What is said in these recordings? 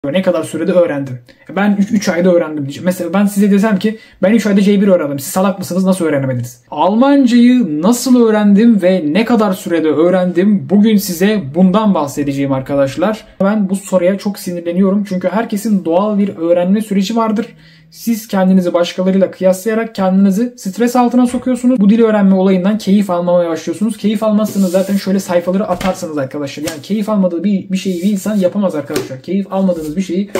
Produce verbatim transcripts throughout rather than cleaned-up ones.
Ne kadar sürede öğrendim? Ben üç ayda öğrendim diyeceğim. Mesela ben size desem ki ben üç ayda C bir öğrendim. Siz salak mısınız? Nasıl öğrenemediniz? Almancayı nasıl öğrendim ve ne kadar sürede öğrendim? Bugün size bundan bahsedeceğim arkadaşlar. Ben bu soruya çok sinirleniyorum. Çünkü herkesin doğal bir öğrenme süreci vardır. Siz kendinizi başkalarıyla kıyaslayarak kendinizi stres altına sokuyorsunuz. Bu dil öğrenme olayından keyif almamaya başlıyorsunuz. Keyif almazsanız zaten şöyle sayfaları atarsınız arkadaşlar. Yani keyif almadığı bir, bir şeyi bir insan yapamaz arkadaşlar. Keyif almadığınız bir şeyi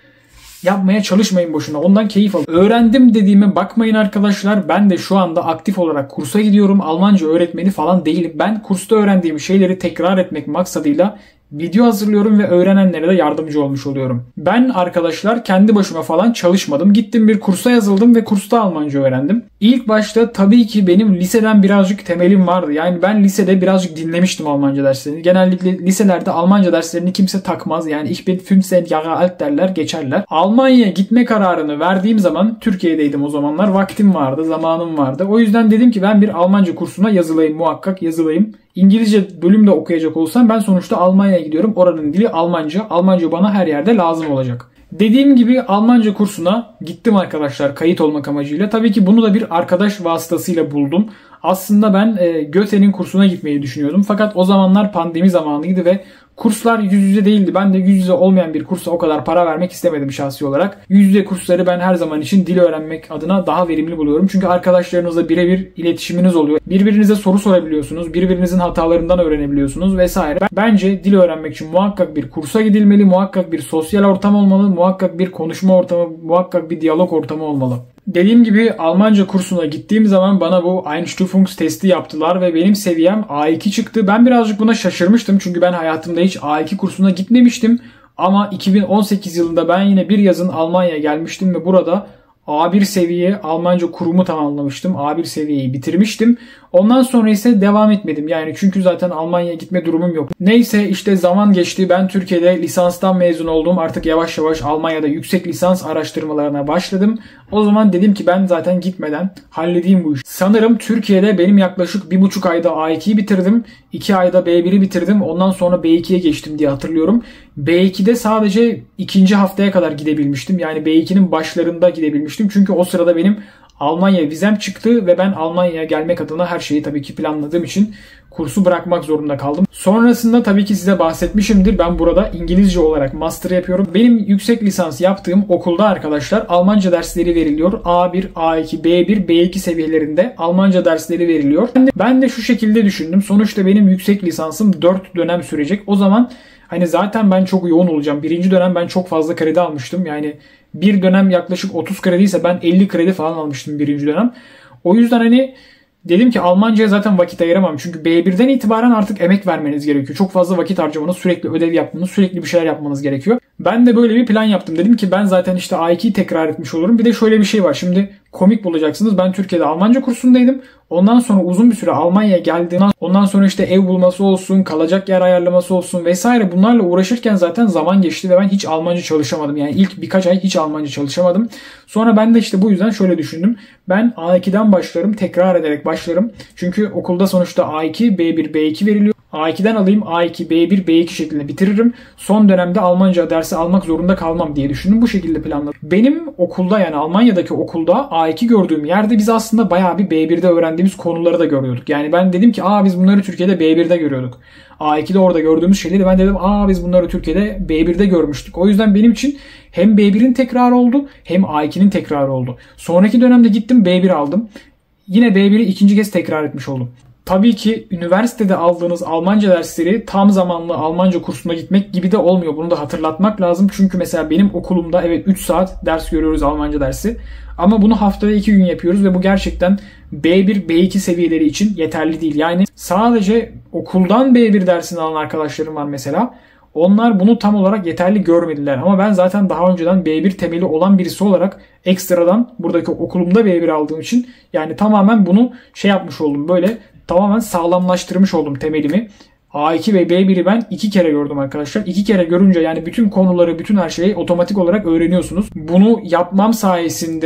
yapmaya çalışmayın boşuna. Ondan keyif alın. Öğrendim dediğime bakmayın arkadaşlar. Ben de şu anda aktif olarak kursa gidiyorum. Almanca öğretmeni falan değilim. Ben kursta öğrendiğim şeyleri tekrar etmek maksadıyla video hazırlıyorum ve öğrenenlere de yardımcı olmuş oluyorum. Ben arkadaşlar kendi başıma falan çalışmadım. Gittim bir kursa yazıldım ve kursta Almanca öğrendim. İlk başta tabii ki benim liseden birazcık temelim vardı. Yani ben lisede birazcık dinlemiştim Almanca derslerini. Genellikle liselerde Almanca derslerini kimse takmaz. Yani ich bin fünfzehn Jahre alt derler, geçerler. Almanya'ya gitme kararını verdiğim zaman, Türkiye'deydim o zamanlar, vaktim vardı, zamanım vardı. O yüzden dedim ki ben bir Almanca kursuna yazılayım, muhakkak yazılayım. İngilizce bölümde okuyacak olsam ben sonuçta Almanya'ya gidiyorum. Oranın dili Almanca. Almanca bana her yerde lazım olacak. Dediğim gibi Almanca kursuna gittim arkadaşlar kayıt olmak amacıyla. Tabii ki bunu da bir arkadaş vasıtasıyla buldum. Aslında ben e, Goethe'nin kursuna gitmeyi düşünüyordum. Fakat o zamanlar pandemi zamanıydı ve kurslar yüz yüze değildi. Ben de yüz yüze olmayan bir kursa o kadar para vermek istemedim şahsi olarak. Yüz yüze kursları ben her zaman için dil öğrenmek adına daha verimli buluyorum. Çünkü arkadaşlarınızla birebir iletişiminiz oluyor. Birbirinize soru sorabiliyorsunuz. Birbirinizin hatalarından öğrenebiliyorsunuz vesaire. Bence dil öğrenmek için muhakkak bir kursa gidilmeli. Muhakkak bir sosyal ortam olmalı. Muhakkak bir konuşma ortamı, muhakkak bir diyalog ortamı olmalı. Dediğim gibi Almanca kursuna gittiğim zaman bana bu Einstufungs'testi testi yaptılar ve benim seviyem A iki çıktı. Ben birazcık buna şaşırmıştım çünkü ben hayatımda hiç A iki kursuna gitmemiştim. Ama iki bin on sekiz yılında ben yine bir yazın Almanya'ya gelmiştim ve burada A bir seviye Almanca kurumu tamamlamıştım. A bir seviyeyi bitirmiştim. Ondan sonra ise devam etmedim. Yani çünkü zaten Almanya'ya gitme durumum yok. Neyse işte zaman geçti. Ben Türkiye'de lisanstan mezun oldum. Artık yavaş yavaş Almanya'da yüksek lisans araştırmalarına başladım. O zaman dedim ki ben zaten gitmeden halledeyim bu işi. Sanırım Türkiye'de benim yaklaşık bir buçuk ayda A ikiyi bitirdim. iki ayda B biri bitirdim. Ondan sonra B ikiye geçtim diye hatırlıyorum. B ikide sadece ikinci haftaya kadar gidebilmiştim. Yani B ikinin başlarında gidebilmiştim. Çünkü o sırada benim Almanya vizem çıktı ve ben Almanya'ya gelmek adına her şeyi tabii ki planladığım için kursu bırakmak zorunda kaldım. Sonrasında tabii ki size bahsetmişimdir. Ben burada İngilizce olarak master yapıyorum. Benim yüksek lisans yaptığım okulda arkadaşlar Almanca dersleri veriliyor. A bir, A iki, B bir, B iki seviyelerinde Almanca dersleri veriliyor. Ben de, ben de şu şekilde düşündüm. Sonuçta benim yüksek lisansım dört dönem sürecek. O zaman hani zaten ben çok yoğun olacağım. Birinci dönem ben çok fazla kredi almıştım. Yani bir dönem yaklaşık otuz kredi ise ben elli kredi falan almıştım birinci dönem. O yüzden hani dedim ki Almanca'ya zaten vakit ayıramam. Çünkü B birden itibaren artık emek vermeniz gerekiyor. Çok fazla vakit harcamanız, sürekli ödev yapmanız, sürekli bir şeyler yapmanız gerekiyor. Ben de böyle bir plan yaptım. Dedim ki ben zaten işte A ikiyi tekrar etmiş olurum. Bir de şöyle bir şey var. Şimdi komik bulacaksınız. Ben Türkiye'de Almanca kursundaydım. Ondan sonra uzun bir süre Almanya'ya geldim. Ondan sonra işte ev bulması olsun, kalacak yer ayarlaması olsun vesaire. Bunlarla uğraşırken zaten zaman geçti ve ben hiç Almanca çalışamadım. Yani ilk birkaç ay hiç Almanca çalışamadım. Sonra ben de işte bu yüzden şöyle düşündüm. Ben A ikiden başlarım, tekrar ederek başlarım. Çünkü okulda sonuçta A iki, B bir, B iki veriliyor. A iki'den alayım, A iki, B bir, B iki şeklinde bitiririm. Son dönemde Almanca dersi almak zorunda kalmam diye düşündüm. Bu şekilde planladım. Benim okulda, yani Almanya'daki okulda A iki gördüğüm yerde biz aslında bayağı bir B birde öğrendiğimiz konuları da görüyorduk. Yani ben dedim ki aa biz bunları Türkiye'de B birde görüyorduk. A iki'de orada gördüğümüz şeyleri ben dedim aa biz bunları Türkiye'de B birde görmüştük. O yüzden benim için hem B birin tekrarı oldu hem A iki'nin tekrarı oldu. Sonraki dönemde gittim B bir aldım. Yine B biri ikinci kez tekrar etmiş oldum. Tabii ki üniversitede aldığınız Almanca dersleri tam zamanlı Almanca kursuna gitmek gibi de olmuyor. Bunu da hatırlatmak lazım. Çünkü mesela benim okulumda evet üç saat ders görüyoruz Almanca dersi. Ama bunu haftada iki gün yapıyoruz ve bu gerçekten B bir, B iki seviyeleri için yeterli değil. Yani sadece okuldan B bir dersini alan arkadaşlarım var mesela. Onlar bunu tam olarak yeterli görmediler. Ama ben zaten daha önceden B bir temeli olan birisi olarak ekstradan buradaki okulumda B bir aldığım için yani tamamen bunu şey yapmış oldum. Böyle tamamen sağlamlaştırmış oldum temelimi. A iki ve B bir'i ben iki kere gördüm arkadaşlar. İki kere görünce yani bütün konuları, bütün her şeyi otomatik olarak öğreniyorsunuz. Bunu yapmam sayesinde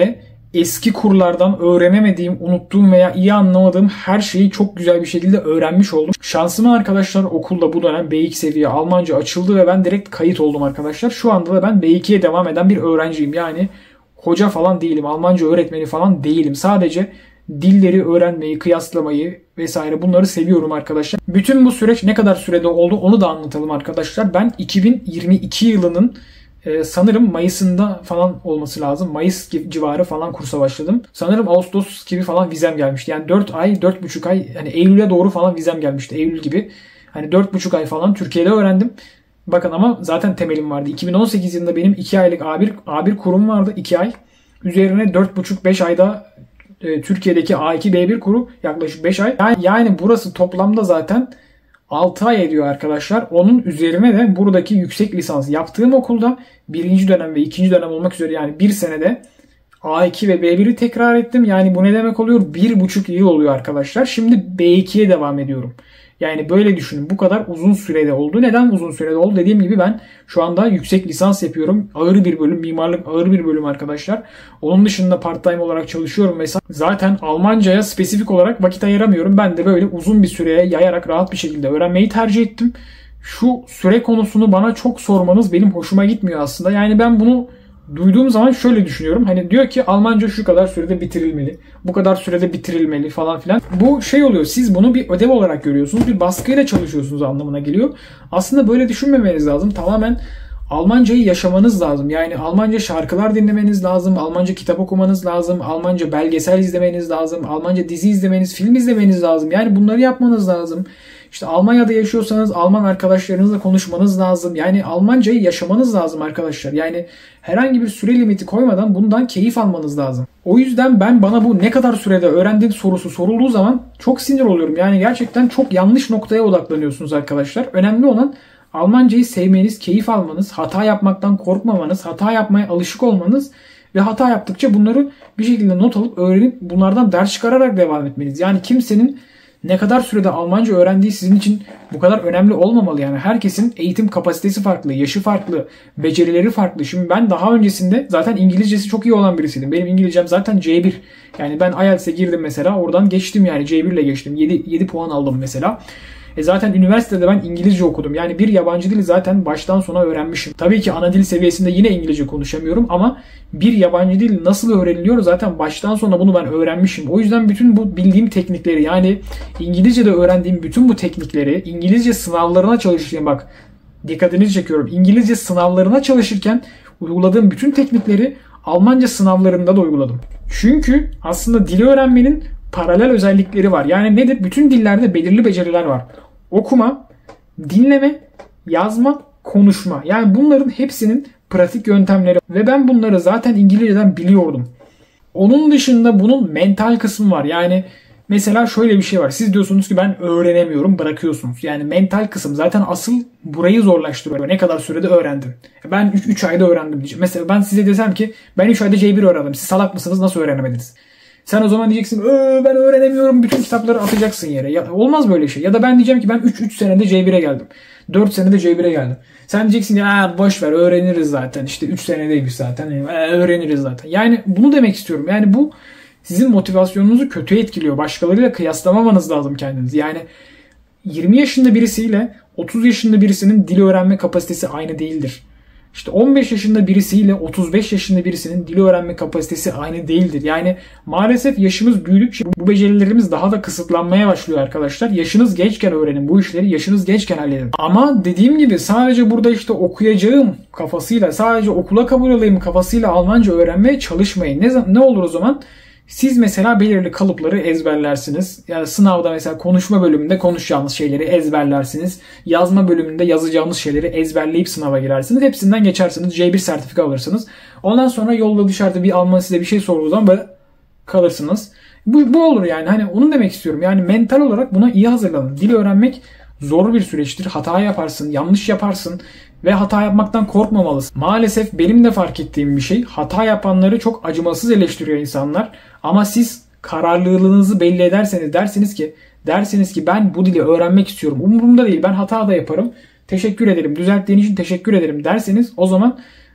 eski kurlardan öğrenemediğim, unuttuğum veya iyi anlamadığım her şeyi çok güzel bir şekilde öğrenmiş oldum. Şansıma arkadaşlar okulda bu dönem B iki seviye Almanca açıldı ve ben direkt kayıt oldum arkadaşlar. Şu anda da ben B ikiye devam eden bir öğrenciyim. Yani hoca falan değilim, Almanca öğretmeni falan değilim. Sadece dilleri öğrenmeyi, kıyaslamayı vesaire bunları seviyorum arkadaşlar. Bütün bu süreç ne kadar sürede oldu onu da anlatalım arkadaşlar. Ben iki bin yirmi iki yılının Ee, sanırım Mayıs'ında falan olması lazım. Mayıs civarı falan kursa başladım. Sanırım Ağustos gibi falan vizem gelmişti. Yani dört ay, dört buçuk ay, yani Eylül'e doğru falan vizem gelmişti. Eylül gibi. Hani dört buçuk ay falan Türkiye'de öğrendim. Bakın ama zaten temelim vardı. iki bin on sekiz yılında benim iki aylık A bir, A bir kurum vardı. iki ay. Üzerine dört buçuk beş ayda e, Türkiye'deki A iki B bir kuru yaklaşık beş ay. Yani, yani burası toplamda zaten altı ay ediyor arkadaşlar. Onun üzerine de buradaki yüksek lisans yaptığım okulda birinci dönem ve ikinci dönem olmak üzere yani bir senede A iki ve B biri tekrar ettim. Yani bu ne demek oluyor? Bir buçuk yıl oluyor arkadaşlar. Şimdi B ikiye devam ediyorum. Yani böyle düşünün. Bu kadar uzun sürede oldu. Neden uzun sürede oldu? Dediğim gibi ben şu anda yüksek lisans yapıyorum. Ağır bir bölüm. Mimarlık ağır bir bölüm arkadaşlar. Onun dışında part time olarak çalışıyorum mesela. Zaten Almanca'ya spesifik olarak vakit ayıramıyorum. Ben de böyle uzun bir süreye yayarak rahat bir şekilde öğrenmeyi tercih ettim. Şu süre konusunu bana çok sormanız benim hoşuma gitmiyor aslında. Yani ben bunu duyduğum zaman şöyle düşünüyorum. Hani diyor ki Almanca şu kadar sürede bitirilmeli. Bu kadar sürede bitirilmeli falan filan. Bu şey oluyor. Siz bunu bir ödev olarak görüyorsunuz. Bir baskıyla çalışıyorsunuz anlamına geliyor. Aslında böyle düşünmemeniz lazım. Tamamen Almancayı yaşamanız lazım. Yani Almanca şarkılar dinlemeniz lazım. Almanca kitap okumanız lazım. Almanca belgesel izlemeniz lazım. Almanca dizi izlemeniz, film izlemeniz lazım. Yani bunları yapmanız lazım. İşte Almanya'da yaşıyorsanız Alman arkadaşlarınızla konuşmanız lazım. Yani Almancayı yaşamanız lazım arkadaşlar. Yani herhangi bir süre limiti koymadan bundan keyif almanız lazım. O yüzden ben bana bu ne kadar sürede öğrendin sorusu sorulduğu zaman çok sinir oluyorum. Yani gerçekten çok yanlış noktaya odaklanıyorsunuz arkadaşlar. Önemli olan Almancayı sevmeniz, keyif almanız, hata yapmaktan korkmamanız, hata yapmaya alışık olmanız ve hata yaptıkça bunları bir şekilde not alıp öğrenip bunlardan ders çıkararak devam etmeniz. Yani kimsenin ne kadar sürede Almanca öğrendiği sizin için bu kadar önemli olmamalı. Yani herkesin eğitim kapasitesi farklı, yaşı farklı, becerileri farklı. Şimdi ben daha öncesinde zaten İngilizcesi çok iyi olan birisiydim. Benim İngilizcem zaten C bir. Yani ben I E L T S'e girdim mesela. Oradan geçtim yani C bir ile geçtim. yedi, yedi puan aldım mesela. E zaten üniversitede ben İngilizce okudum. Yani bir yabancı dili zaten baştan sona öğrenmişim. Tabii ki ana dil seviyesinde yine İngilizce konuşamıyorum ama bir yabancı dil nasıl öğreniliyor zaten baştan sona bunu ben öğrenmişim. O yüzden bütün bu bildiğim teknikleri yani İngilizce'de öğrendiğim bütün bu teknikleri İngilizce sınavlarına çalışırken bak dikkatinizi çekiyorum. İngilizce sınavlarına çalışırken uyguladığım bütün teknikleri Almanca sınavlarında da uyguladım. Çünkü aslında dili öğrenmenin paralel özellikleri var. Yani nedir? Bütün dillerde belirli beceriler var. Okuma, dinleme, yazma, konuşma. Yani bunların hepsinin pratik yöntemleri ve ben bunları zaten İngilizceden biliyordum. Onun dışında bunun mental kısmı var. Yani mesela şöyle bir şey var. Siz diyorsunuz ki ben öğrenemiyorum, bırakıyorsunuz. Yani mental kısım zaten asıl burayı zorlaştırıyor. Ne kadar sürede öğrendin? Ben üç ayda öğrendim diyeceğim. Mesela ben size desem ki ben üç ayda C bir öğrendim. Siz salak mısınız? Nasıl öğrenemediniz? Sen o zaman diyeceksin ben öğrenemiyorum, bütün kitapları atacaksın yere. Ya, olmaz böyle şey. Ya da ben diyeceğim ki ben üç senede C bire geldim. dört senede C bire geldim. Sen diyeceksin ya boş ver öğreniriz zaten. İşte üç senedeymiş zaten. E, öğreniriz zaten. Yani bunu demek istiyorum. Yani bu sizin motivasyonunuzu kötü etkiliyor. Başkalarıyla kıyaslamamanız lazım kendinizi. Yani yirmi yaşında birisiyle otuz yaşında birisinin dil öğrenme kapasitesi aynı değildir. İşte on beş yaşında birisiyle otuz beş yaşında birisinin dil öğrenme kapasitesi aynı değildir. Yani maalesef yaşımız büyüdükçe bu becerilerimiz daha da kısıtlanmaya başlıyor arkadaşlar. Yaşınız gençken öğrenin bu işleri, yaşınız gençken halledin. Ama dediğim gibi sadece burada işte okuyacağım kafasıyla, sadece okula kabul olayım kafasıyla Almanca öğrenmeye çalışmayın. Ne, ne olur o zaman? Siz mesela belirli kalıpları ezberlersiniz. Yani sınavda mesela konuşma bölümünde konuşacağınız şeyleri ezberlersiniz. Yazma bölümünde yazacağınız şeyleri ezberleyip sınava girersiniz. Hepsinden geçersiniz. C bir sertifika alırsınız. Ondan sonra yolda dışarıda bir Alman size bir şey sorduğu zaman böyle kalırsınız. Bu, bu olur yani. Hani onu demek istiyorum. Yani mental olarak buna iyi hazırlanın. Dil öğrenmek zor bir süreçtir. Hata yaparsın, yanlış yaparsın ve hata yapmaktan korkmamalısın. Maalesef benim de fark ettiğim bir şey. Hata yapanları çok acımasız eleştiriyor insanlar. Ama siz kararlılığınızı belli ederseniz dersiniz ki dersiniz ki ben bu dili öğrenmek istiyorum. Umurumda değil. Ben hata da yaparım. Teşekkür ederim. Düzelttiğin için teşekkür ederim derseniz o zaman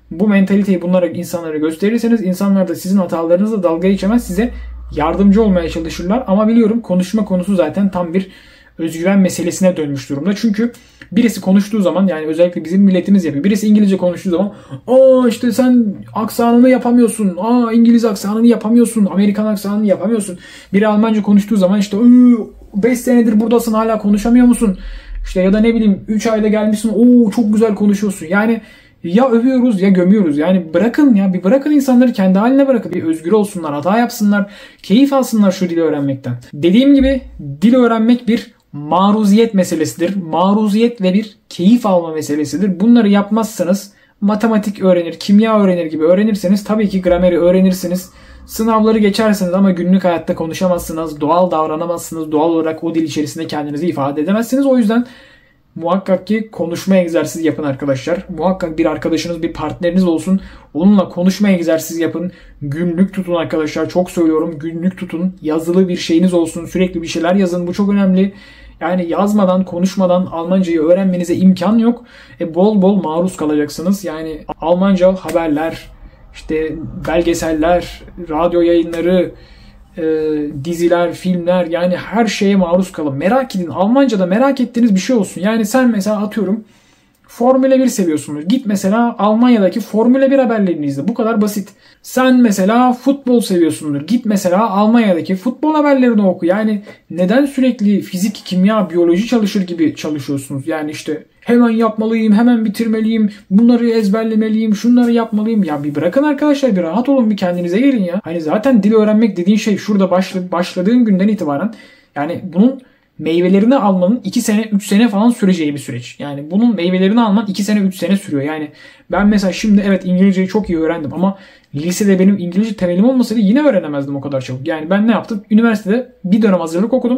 bu mentaliteyi bunlara insanlara gösterirseniz insanlar da sizin hatalarınızla dalga geçemez, size yardımcı olmaya çalışırlar. Ama biliyorum konuşma konusu zaten tam bir özgüven meselesine dönmüş durumda. Çünkü birisi konuştuğu zaman, yani özellikle bizim milletimiz yapıyor. Birisi İngilizce konuştuğu zaman aa işte sen aksanını yapamıyorsun. Aa İngiliz aksanını yapamıyorsun. Amerikan aksanını yapamıyorsun. Biri Almanca konuştuğu zaman işte beş senedir buradasın hala konuşamıyor musun? İşte ya da ne bileyim üç ayda gelmişsin. Oo çok güzel konuşuyorsun. Yani ya övüyoruz ya gömüyoruz. Yani bırakın ya bir bırakın insanları kendi haline bırakın. Bir özgür olsunlar, hata yapsınlar, keyif alsınlar şu dili öğrenmekten. Dediğim gibi dil öğrenmek bir maruziyet meselesidir. Maruziyet ve bir keyif alma meselesidir. Bunları yapmazsanız matematik öğrenir, kimya öğrenir gibi öğrenirseniz tabii ki grameri öğrenirsiniz. Sınavları geçersiniz ama günlük hayatta konuşamazsınız, doğal davranamazsınız, doğal olarak o dil içerisinde kendinizi ifade edemezsiniz. O yüzden muhakkak ki konuşma egzersizi yapın arkadaşlar. Muhakkak bir arkadaşınız, bir partneriniz olsun. Onunla konuşma egzersizi yapın. Günlük tutun arkadaşlar. Çok söylüyorum. Günlük tutun. Yazılı bir şeyiniz olsun. Sürekli bir şeyler yazın. Bu çok önemli. Yani yazmadan, konuşmadan Almancayı öğrenmenize imkan yok. E bol bol maruz kalacaksınız. Yani Almanca haberler, işte belgeseller, radyo yayınları, e, diziler, filmler, yani her şeye maruz kalın. Merak edin. Almanca'da merak ettiğiniz bir şey olsun. Yani sen mesela atıyorum Formula bir seviyorsunuz. Git mesela Almanya'daki Formula bir haberlerini izle. Bu kadar basit. Sen mesela futbol seviyorsundur. Git mesela Almanya'daki futbol haberlerini oku. Yani neden sürekli fizik, kimya, biyoloji çalışır gibi çalışıyorsunuz? Yani işte hemen yapmalıyım, hemen bitirmeliyim, bunları ezberlemeliyim, şunları yapmalıyım. Ya bir bırakın arkadaşlar, bir rahat olun, bir kendinize gelin ya. Hani zaten dil öğrenmek dediğin şey şurada başla, başladığın günden itibaren yani bunun meyvelerini almanın iki sene üç sene falan süreceği bir süreç. Yani bunun meyvelerini alman iki sene üç sene sürüyor. Yani ben mesela şimdi evet İngilizceyi çok iyi öğrendim ama lisede benim İngilizce temelim olmasaydı yine öğrenemezdim o kadar çabuk. Yani ben ne yaptım? Üniversitede bir dönem hazırlık okudum.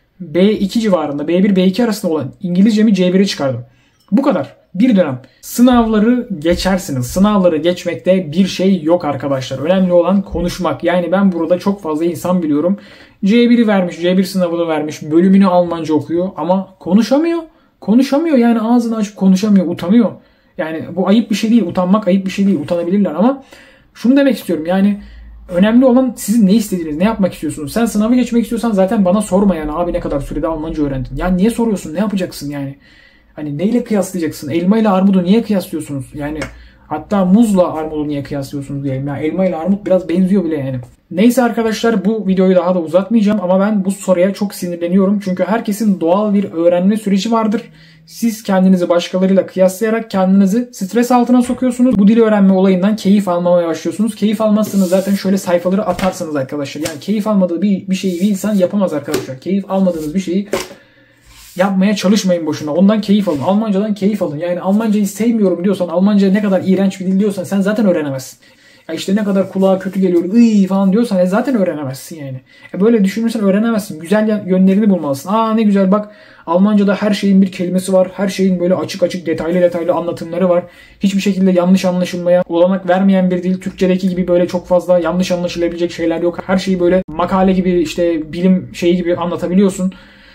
B iki civarında, B bir B iki arasında olan İngilizcemi C bire çıkardım. Bu kadar. Bir dönem. Sınavları geçersiniz. Sınavları geçmekte bir şey yok arkadaşlar. Önemli olan konuşmak. Yani ben burada çok fazla insan biliyorum. C biri vermiş, C bir sınavını vermiş, bölümünü Almanca okuyor ama konuşamıyor. Konuşamıyor yani ağzını açıp konuşamıyor, utanıyor. Yani bu ayıp bir şey değil. Utanmak ayıp bir şey değil. Utanabilirler ama şunu demek istiyorum. Yani önemli olan sizin ne istediğiniz, ne yapmak istiyorsunuz. Sen sınavı geçmek istiyorsan zaten bana sorma yani abi ne kadar sürede Almanca öğrendin. Yani niye soruyorsun? Ne yapacaksın yani? Hani neyle kıyaslayacaksın? Elma ile armudu niye kıyaslıyorsunuz? Yani hatta muzla armudu niye kıyaslıyorsunuz diyelim. Yani elma ile armut biraz benziyor bile yani. Neyse arkadaşlar bu videoyu daha da uzatmayacağım ama ben bu soruya çok sinirleniyorum. Çünkü herkesin doğal bir öğrenme süreci vardır. Siz kendinizi başkalarıyla kıyaslayarak kendinizi stres altına sokuyorsunuz. Bu dili öğrenme olayından keyif almamaya başlıyorsunuz. Keyif almazsanız zaten şöyle sayfaları atarsınız arkadaşlar. Yani keyif almadığı bir, bir şeyi bir insan yapamaz arkadaşlar. Keyif almadığınız bir şeyi yapmaya çalışmayın boşuna. Ondan keyif alın. Almancadan keyif alın. Yani Almancayı sevmiyorum diyorsan, Almanca ne kadar iğrenç bir dil diyorsan sen zaten öğrenemezsin. Ya işte ne kadar kulağa kötü geliyor, ıy falan diyorsan e zaten öğrenemezsin yani. E böyle düşünürsen öğrenemezsin. Güzel yönlerini bulmalısın. Aa ne güzel bak Almanca'da her şeyin bir kelimesi var. Her şeyin böyle açık açık detaylı detaylı anlatımları var. Hiçbir şekilde yanlış anlaşılmaya olanak vermeyen bir dil. Türkçedeki gibi böyle çok fazla yanlış anlaşılabilecek şeyler yok. Her şeyi böyle makale gibi işte bilim şeyi gibi anlatabiliyorsun.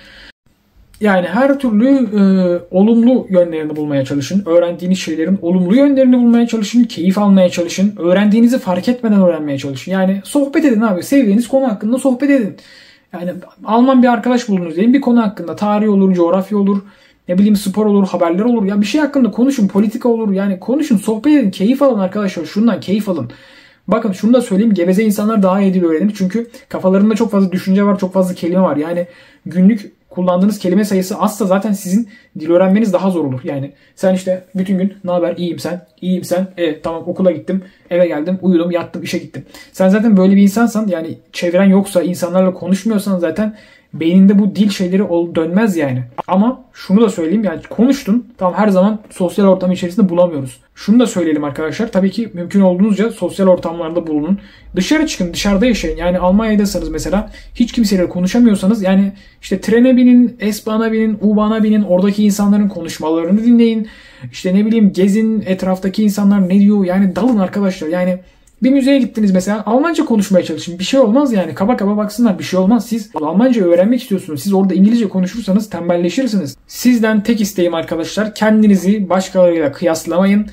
Yani her türlü e, olumlu yönlerini bulmaya çalışın. Öğrendiğiniz şeylerin olumlu yönlerini bulmaya çalışın. Keyif almaya çalışın. Öğrendiğinizi fark etmeden öğrenmeye çalışın. Yani sohbet edin abi. Sevdiğiniz konu hakkında sohbet edin. Yani Alman bir arkadaş buldunuz diyelim. Bir konu hakkında tarih olur, coğrafya olur, ne bileyim spor olur, haberler olur. Ya bir şey hakkında konuşun. Politika olur. Yani konuşun, sohbet edin. Keyif alın arkadaşlar. Şundan keyif alın. Bakın şunu da söyleyeyim. Geveze insanlar daha iyi dil öğrenir. Çünkü kafalarında çok fazla düşünce var. Çok fazla kelime var. Yani günlük kullandığınız kelime sayısı azsa zaten sizin dil öğrenmeniz daha zor olur. Yani sen işte bütün gün ne haber, iyiyim sen, iyiyim sen, evet tamam okula gittim, eve geldim, uyudum, yattım, işe gittim. Sen zaten böyle bir insansan yani çevren yoksa, insanlarla konuşmuyorsan zaten beyninde bu dil şeyleri dönmez yani. Ama şunu da söyleyeyim yani konuştun. Tamam her zaman sosyal ortam içerisinde bulamıyoruz. Şunu da söyleyelim arkadaşlar. Tabii ki mümkün olduğunuzca sosyal ortamlarda bulunun. Dışarı çıkın, dışarıda yaşayın. Yani Almanya'daysanız mesela hiç kimseyle konuşamıyorsanız yani işte trene binin, S-Bahn'a binin, U-Bahn'a binin. Oradaki insanların konuşmalarını dinleyin. İşte ne bileyim gezin, etraftaki insanlar ne diyor. Yani dalın arkadaşlar. Yani bir müzeye gittiniz mesela Almanca konuşmaya çalışın. Bir şey olmaz yani. Kaba kaba baksınlar bir şey olmaz. Siz Almanca öğrenmek istiyorsunuz. Siz orada İngilizce konuşursanız tembelleşirsiniz. Sizden tek isteğim arkadaşlar kendinizi başkalarıyla kıyaslamayın.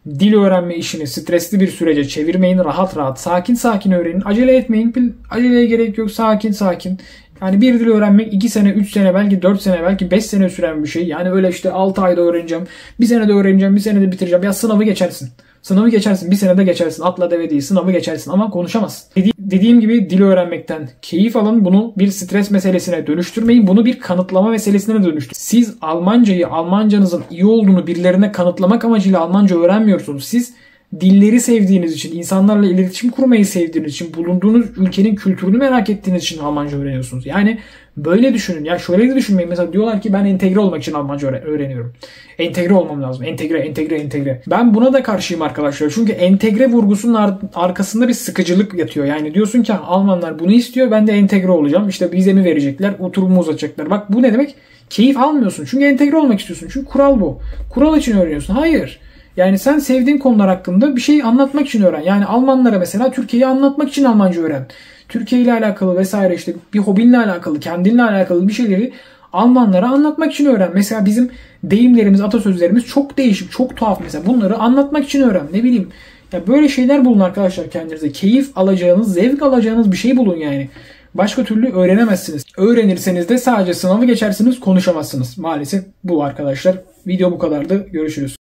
Dil öğrenme işini stresli bir sürece çevirmeyin. Rahat rahat, sakin sakin öğrenin. Acele etmeyin. Aceleye gerek yok. Sakin sakin. Yani bir dil öğrenmek iki sene, üç sene, belki dört sene, belki beş sene süren bir şey. Yani öyle işte altı ayda öğreneceğim, bir senede öğreneceğim, bir senede bitireceğim. Ya sınavı geçersin. Sınavı geçersin. Bir senede geçersin. Atla deve değil. Sınavı geçersin ama konuşamazsın. Dedi- dediğim gibi dil öğrenmekten keyif alın. Bunu bir stres meselesine dönüştürmeyin. Bunu bir kanıtlama meselesine dönüştürün. Siz Almancayı, Almancanızın iyi olduğunu birilerine kanıtlamak amacıyla Almanca öğrenmiyorsunuz. Siz dilleri sevdiğiniz için, insanlarla iletişim kurmayı sevdiğiniz için, bulunduğunuz ülkenin kültürünü merak ettiğiniz için Almanca öğreniyorsunuz. Yani böyle düşünün. Ya şöyle de düşünmeyin. Mesela diyorlar ki ben entegre olmak için Almanca öğreniyorum. Entegre olmam lazım. Entegre, entegre, entegre. Ben buna da karşıyım arkadaşlar. Çünkü entegre vurgusunun ar- arkasında bir sıkıcılık yatıyor. Yani diyorsun ki Almanlar bunu istiyor. Ben de entegre olacağım. İşte vizemi verecekler. Oturumu uzatacaklar. Bak bu ne demek? Keyif almıyorsun. Çünkü entegre olmak istiyorsun. Çünkü kural bu. Kural için öğreniyorsun. Hayır. Yani sen sevdiğin konular hakkında bir şey anlatmak için öğren. Yani Almanlara mesela Türkiye'yi anlatmak için Almanca öğren. Türkiye ile alakalı vesaire işte bir hobinle alakalı, kendinle alakalı bir şeyleri Almanlara anlatmak için öğren. Mesela bizim deyimlerimiz, atasözlerimiz çok değişik, çok tuhaf mesela. Bunları anlatmak için öğren. Ne bileyim. Ya böyle şeyler bulun arkadaşlar kendinize. Keyif alacağınız, zevk alacağınız bir şey bulun yani. Başka türlü öğrenemezsiniz. Öğrenirseniz de sadece sınavı geçersiniz, konuşamazsınız. Maalesef bu arkadaşlar. Video bu kadardı. Görüşürüz.